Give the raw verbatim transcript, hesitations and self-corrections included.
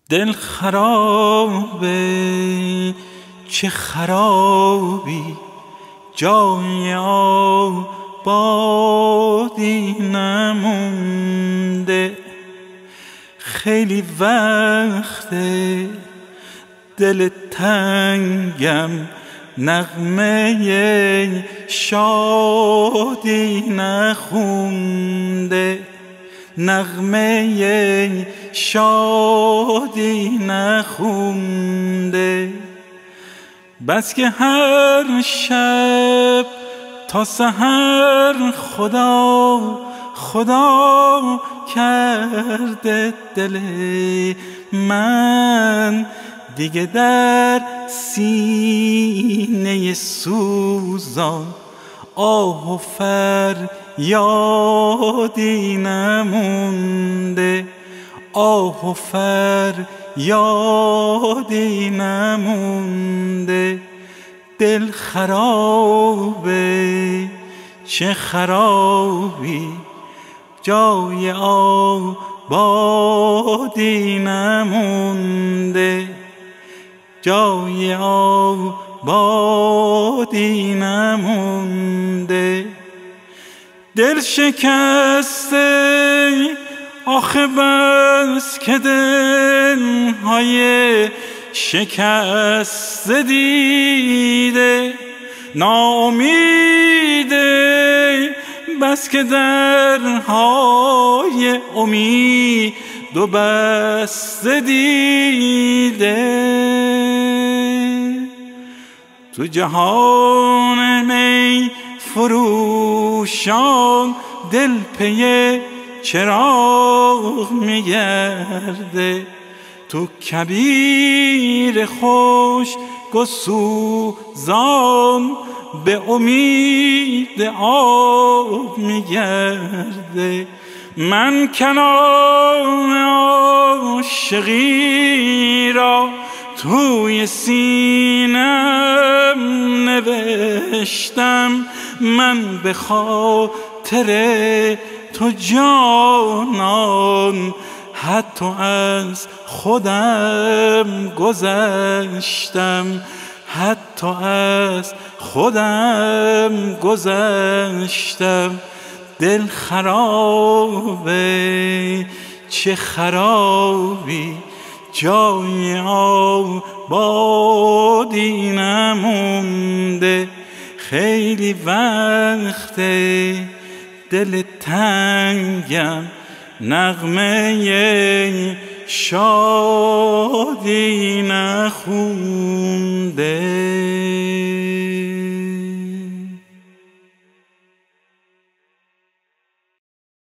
دل خرابه چه خرابی، جای آبادی نمونده. خیلی وقته دل تنگم نغمه شادی نخونده، نغمه شادی نخونده. بس که هر شب تا سحر خدا خدا کرده دل من، دیگه در سینه سوزان آه و فریادی نمونده، آه و فریادی نمونده. دل خرابه چه خرابی، جای آبادی نمونده، جای آبادی نمونده. دل شکسته آخه بس که دلهای شکسته دیده، ناامیده بس که درهای امید و بسته دیده. تو جهان می فروشان دل پی چراغ میگرده، تو کبیر خوش و سوزان به امید آب میگرده. من کنار عاشقی را توی سینم نوشتم، من به خاطر تو جانان حتی از خودم گذشتم، حتی از خودم گذشتم. دل خرابه چه خرابی، جای آبادی نمونده. خیلی وقته دل تنگم نغمه شادی نخونده.